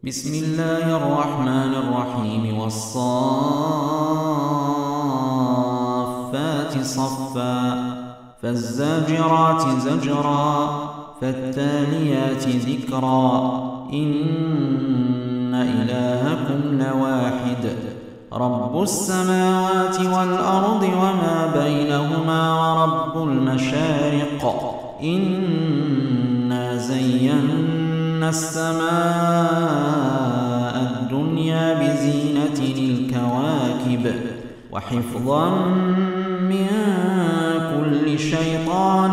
بسم الله الرحمن الرحيم والصافات صفا فالزاجرات زجرا فالتاليات ذكرا إن إلهكم لواحد رب السماوات والأرض وما بينهما ورب المشارق إنا زينا السماء الدنيا بزينة الكواكب وحفظا من كل شيطان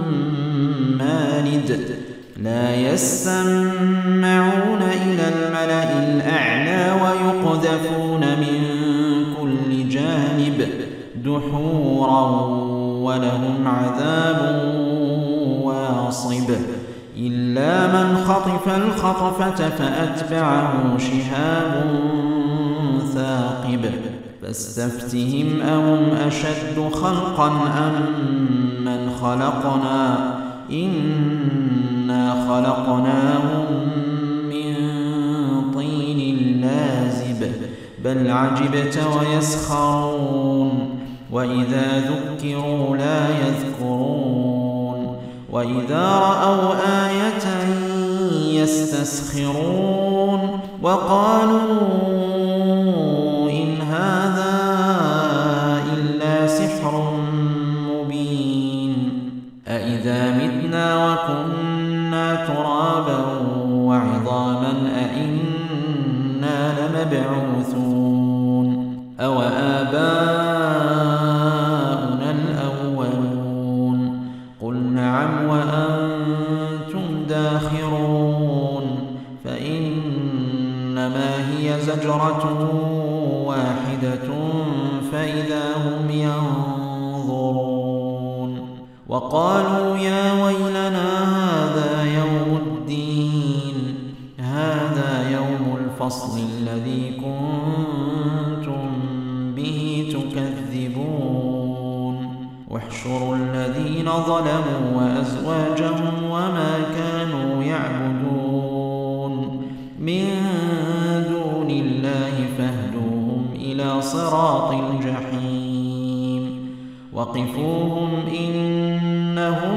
مارد لا يسمعون إلى الملأ الأعلى ويقذفون من كل جانب دحورا ولهم عذاب واصب إلا من خطف الخطفة فأتبعه شهاب ثاقب فاستفتهم أهم أشد خلقا أم من خلقنا إنا خلقناهم من طين لازب بل عجبت ويسخرون وإذا ذكروا لا يذكرون وإذا رأوا آية يستسخرون وقالوا إن هذا إلا سحر مبين أإذا متنا وكنا ترابا وعظاما أإنا لمبعوثون أو آباؤنا الأولون قل نعم وأنتم داخرون فإنما هي زجرة واحدة فإذا هم ينظرون وقالوا يا ويلنا هذا يوم الدين هذا يوم الفصل الذي كنتم به تكذبون واحشروا الذين ظلموا وأزواجهم وما كانوا يعبدون من دون الله فاهدوهم إلى صراط الجحيم وقفوهم إنهم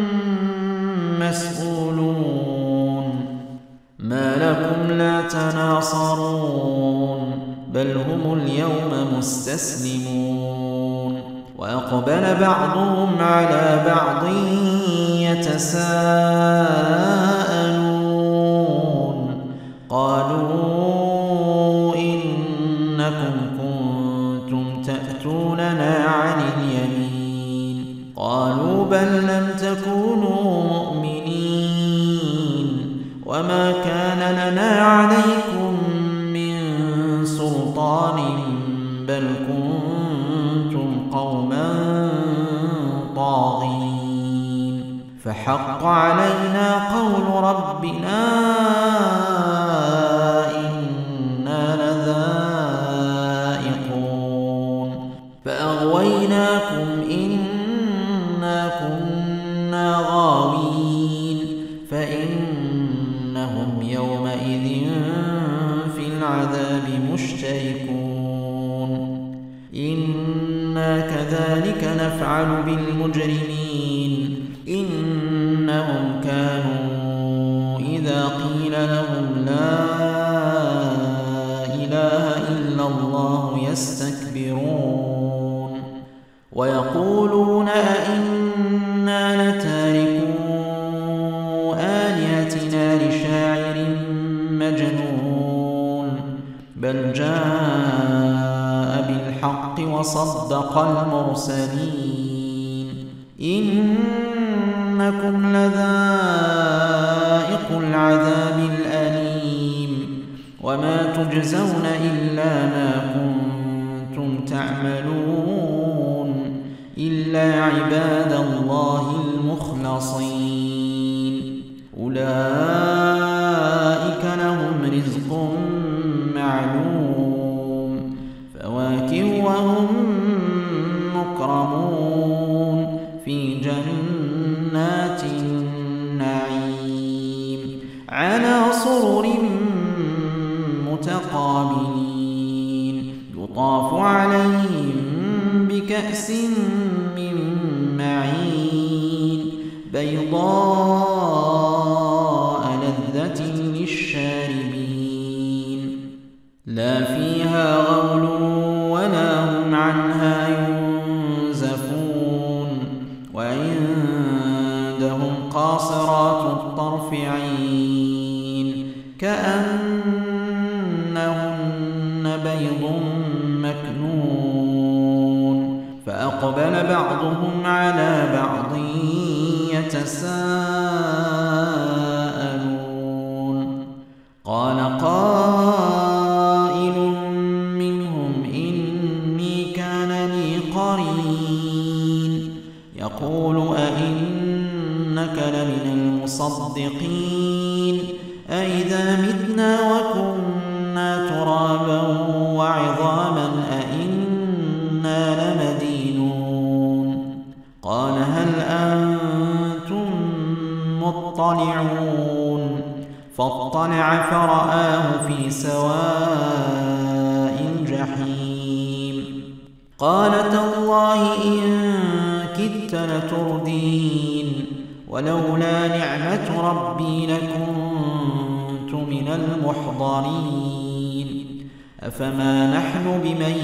مسؤولون ما لكم لا تناصرون بل هم اليوم مستسلمون وأقبل بعضهم على بعض يتساءلون قالوا إنكم كنتم تأتوننا عن اليمين قالوا بل لم تكونوا مؤمنين وما كان لنا عليكم من سلطان بل كنتم قوما طاغين فحق علينا قول ربنا إنا لذائقون فأغويناكم إنا كنا غاوين فإنهم يومئذ في العذاب مشتركون إنا كذلك نفعل بالمجرمين إنهم كانوا إذا قيل لهم لا إله إلا الله يستكبرون ويقولون أئنا لتاركو آلهتنا لشاعر مجنون بل جاء بالحق وصدق المرسلين إنكم لذائق العذاب الأليم وما تجزون إلا ما كنتم تعملون إلا عباد الله المخلصين أولئك لهم رزق معلوم فواكه وهم مكرمون في جنات النعيم على سرر عليهم بكأس من معين بيضاء لذة للشاربين لا فيها غول ولا هم عنها ينزفون وعندهم قاصرات الطرف عين كأنهن بيض مكنون فأقبل بعضهم على بعض يتساءلون قال قائل منهم إني كان لي قرين يقول أئنك لمن المصدقين أئذا متنا وكنا ترابا وعظاما أئنا لمدينون قال هل أنتم مطلعون فاطلع فرآه في سواء الجحيم قال تالله إن كدت لتردين ولولا نعمة ربي لكنت من المحضرين أفما نحن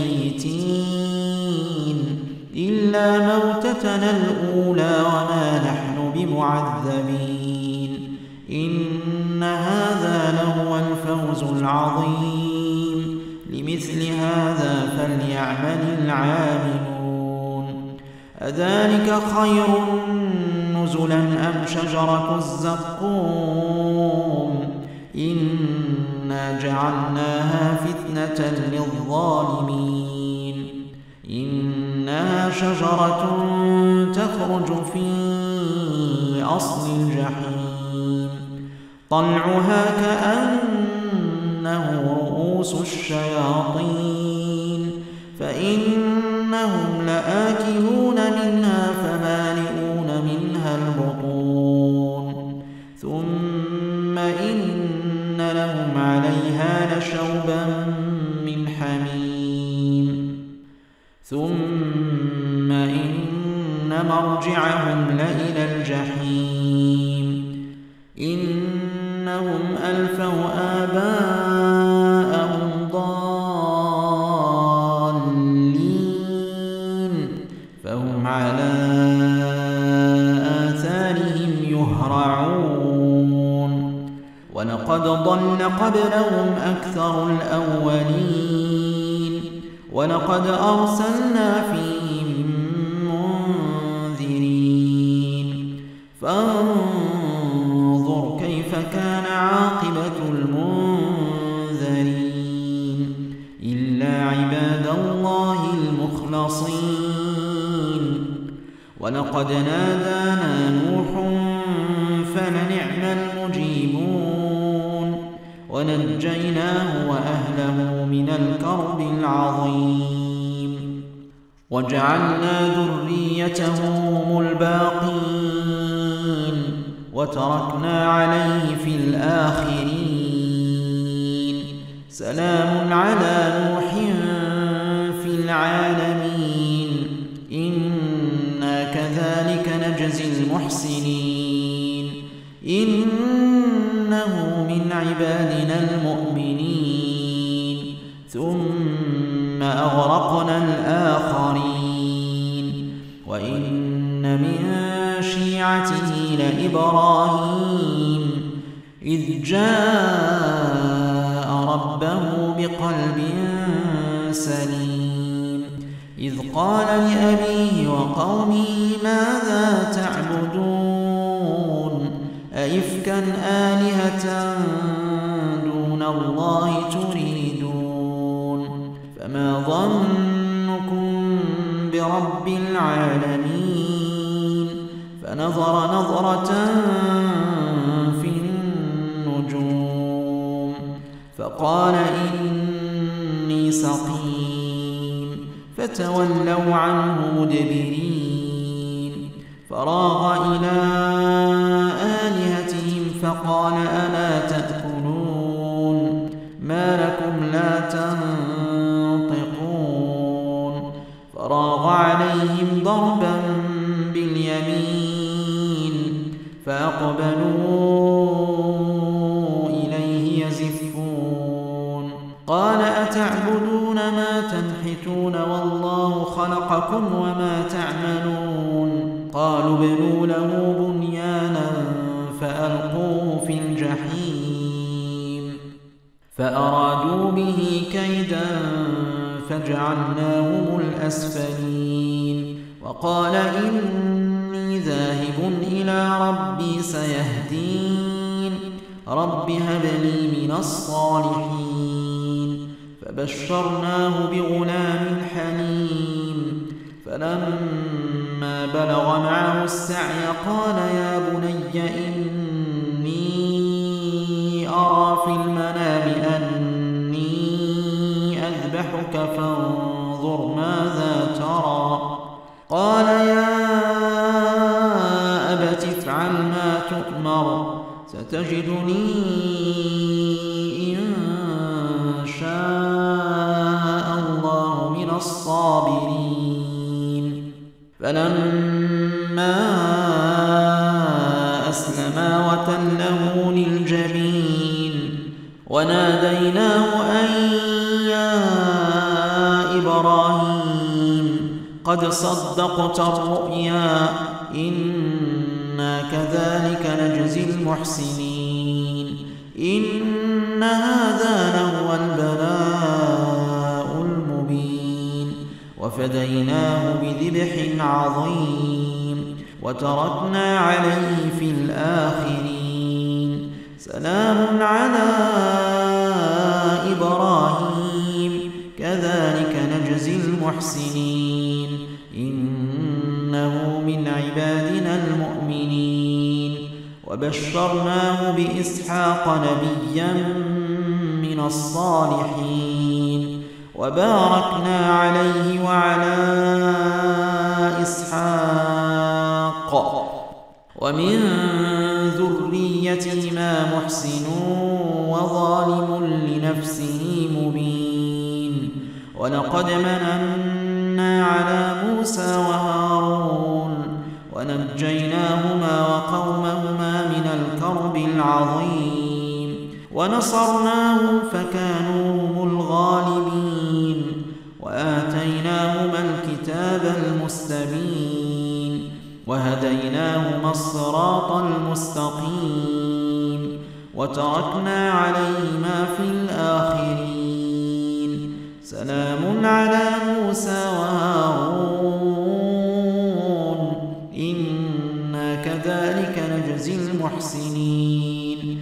بميتين إلا موتتنا الأولى وما نحن بمعذبين إن هذا لهو الفوز العظيم لمثل هذا فليعمل العاملون أذلك خير نزلا أم شجرة الزقوم إنا جعلناها فتنة للظالمين إنها شجرة تخرج في أصل الجحيم طلعها كأنه رؤوس الشياطين فإنهم لآكلون منها فمالئون منها البطون ثم إن لهم عليها لشوبا من حميم ثم إن مرجعهم لإلى الجحيم إنهم ألفوا آباءهم ضالين فهم على آثارهم يهرعون ولقد ضل قبلهم أكثر الأولين ولقد أرسلنا فيهم منذرين فانظر كيف كان عاقبة المنذرين إلا عباد الله المخلصين ولقد نادانا نوح فلنعم المجيبون ونجيناه وأهله من الكرب العظيم وجعلنا ذريته هم الباقين وتركنا عليه في الآخرين سلام على نوح في العالمين إنا كذلك نجزي المحسنين إنه من عبادنا المؤمنين ثم أغرقنا الآخرين وإن من شيعته لإبراهيم إذ جاء ربه بقلب سليم إذ قال لأبيه وقومه ماذا تعبدون أئفكا آلهة دون الله تريدون فما ظنكم برب العالمين فنظر نظرة في النجوم فقال إني سقيم فتولوا عنه مدبرين فراغ إلى آلهتهم فقال ألا تأكلون ما لكم لا تنطقون المرسلين فأقبلوا إليه يزفون قال أتعبدون ما تنحتون والله خلقكم وما تعملون قالوا ابنوا له بنيانا فألقوه في الجحيم فأرادوا به كيدا فجعلناهم الأسفلين وقال إني ذاهب إلى ربي سيهدين رب هب لي من الصالحين فبشرناه بغلام حليم فلما بلغ معه السعي قال يا بني إني أرى في المنام أني أذبحك فانظر ماذا ترى قال يا أبت افعل ما تؤمر ستجدني إن شاء الله من الصابرين فلما أسلما وتله للجبين وناديناه أن يا إبراهيم قد صدقت الرؤيا إنا كذلك نجزي المحسنين إن هذا لهو البلاء المبين وفديناه بذبح عظيم وتركنا عليه في الآخرين سلام على إبراهيم كذلك نجزي المحسنين إنه من عبادنا المؤمنين وبشرناه بإسحاق نبيا من الصالحين وباركنا عليه وعلى إسحاق ومن ذريتهما محسن وظالم لنفسه مبين ولقد مننا على موسى وهارون ونجيناهما وقومهما من الكرب العظيم ونصرناهم فكانوا هم الغالبين وآتيناهما الكتاب المستبين وهديناهما الصراط المستقيم وتركنا عليهما في الآخرين سلام على موسى وهارون إنا كذلك نجزي المحسنين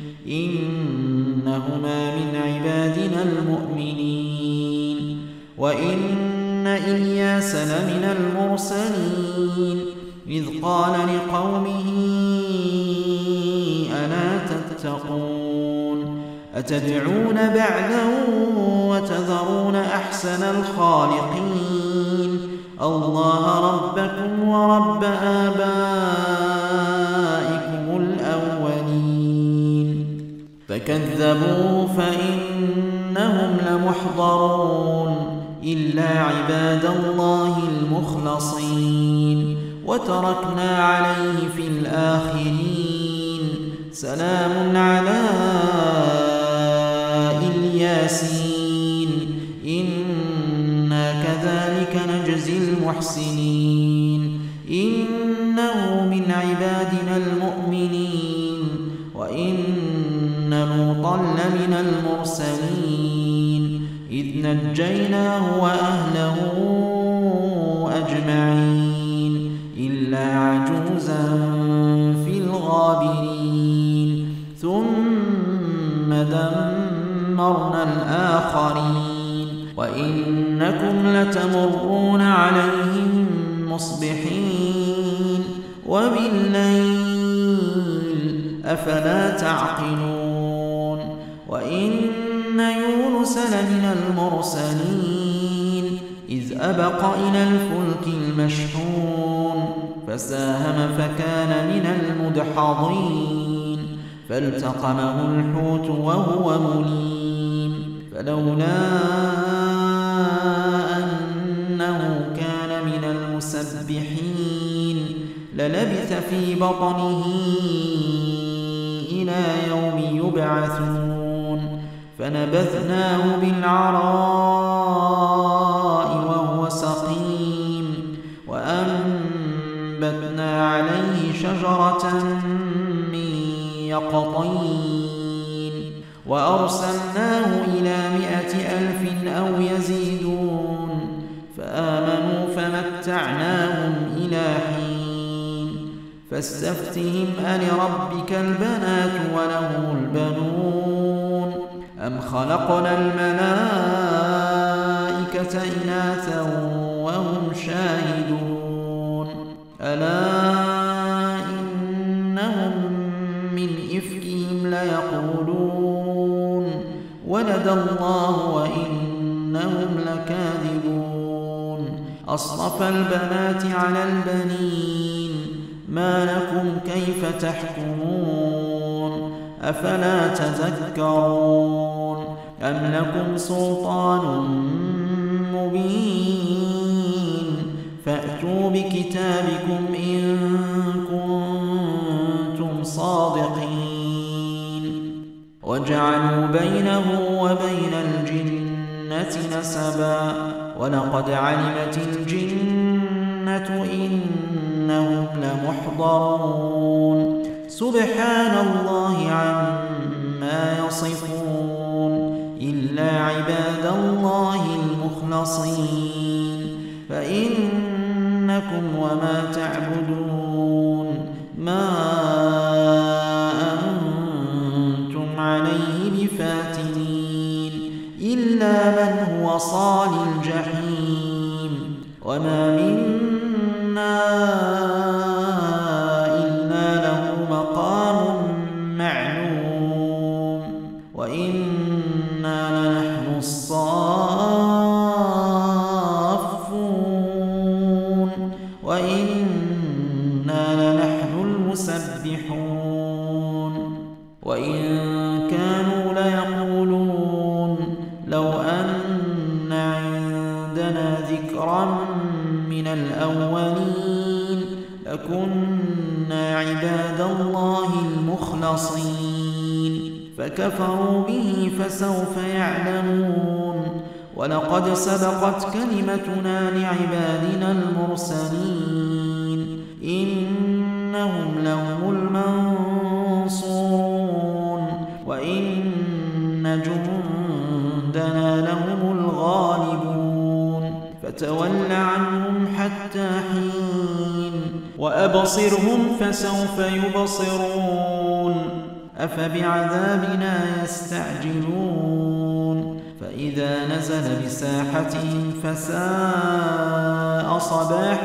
إنهما من عبادنا المؤمنين وإن إلياس لمن المرسلين إذ قال لقومه ألا تتقون أتدعون بعلا وتذرون أحسن الخالقين الله ربكم ورب آبائكم الأولين فكذبوا فإنهم لمحضرون إلا عباد الله المخلصين وتركنا عليه في الآخرين سلام على الياسين إنا كذلك نجزي المحسنين إنه من عبادنا المؤمنين وإن لوطا لمن المرسلين إذ نجيناه وأهله أجمعين إلا عجوزا في الغابرين ثم دمرنا الآخرين وإنكم لتمرون عليهم مصبحين وبالليل أفلا تعقلون وإن يونس لمن المرسلين إذ أبق إلى الفلك المشحون فساهم فكان من المدحضين فالتقمه الحوت وهو مليم فلولا أنه كان من المسبحين للبث في بطنه إلى يوم يبعثون فنبذناه بالعراء وهو سقيم وأنبتنا عليه شجرة من يقطين وأرسلناه إلى 100,000 أو يزيدون فآمنوا فمتعناهم إلى حين فاستفتهم ألربك البنات وله البنون أم خلقنا الملائكة إناثا وهم شاهدون ألا إنهم من إفكهم ليقولون ولد الله وإنهم لكاذبون أصطفى البنات على البنين ما لكم كيف تحكمون أفلا تذكرون أم لكم سلطان مبين فأتوا بكتابكم إن كنتم صادقين وجعلوا بينه وبين الجنة نسبا ولقد علمت الجنة إنهم لمحضرون سبحان الله عما يصفون إلا عباد الله المخلصين فإنكم وما تعبدون ما أنتم عليه بفاتنين إلا من هو صال الجحيم وما منا إلا له مقام معلوم وإنا لنحن الصافون وإنا لنحن المسبحون وإن كانوا ليقولون لو أن عندنا ذكرا من الأولين لكنا عباد الله المخلصين فكفروا به فسوف يعلمون ولقد سبقت كلمتنا لعبادنا المرسلين إنهم لهم المنصورون وإن جندنا لهم الغالبون فتول عنهم حتى حين وأبصرهم فسوف يبصرون أفبعذابنا يستعجلون فإذا نزل بساحتهم فساء صباح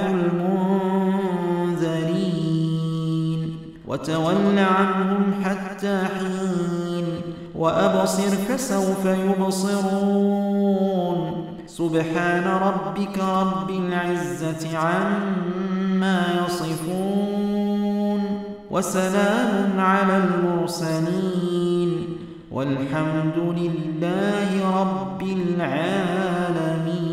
المنذرين وتول عنهم حتى حين وأبصر فسوف يبصرون سبحان ربك رب العزة عما يصفون وسلام على المرسلين والحمد لله رب العالمين.